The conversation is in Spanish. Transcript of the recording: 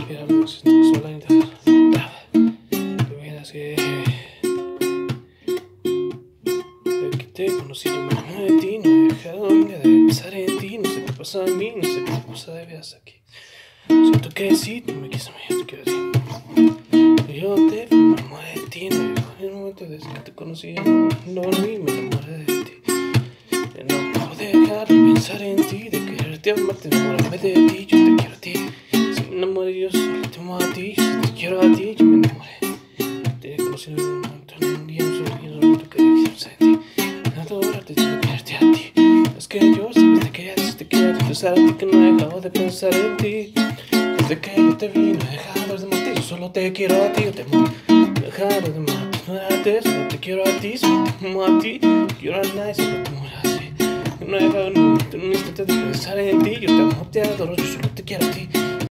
Mira, amigos, sola internet. Tuvieras que desde que te conocí, yo me enamoré de ti. No he dejado un día de pensar en ti. No sé qué pasa en mí, no sé qué cosa debes aquí. Siento que sí, tú me quieres a mí, yo te quiero a ti. Yo te me enamoré de ti. No he dejado en el momento desde que te conocí. No volví, me enamoré de ti. No puedo dejar de pensar en ti, de quererte, amarte, enamorarme de ti. Yo te quiero a ti. Si me enamoré, yo solo te amo a ti. Yo te quiero a ti, yo me enamoré. Te conocí en un montón de días, solo tú querías a ti. Adorarte, yo quererte a ti. Es que yo siempre te quería confesar a ti que no he dejado de pensar en ti. Desde que yo te vi, no he dejado de amarte. Yo solo te quiero a ti, yo te amo. No he dejado de amarte, no dejarte, solo te quiero a ti, solo te amo a ti. Quiero a nadie, solo te amo así. No he dejado un instante de pensar en ti. Yo te amo, te adoro, yo solo te quiero a ti.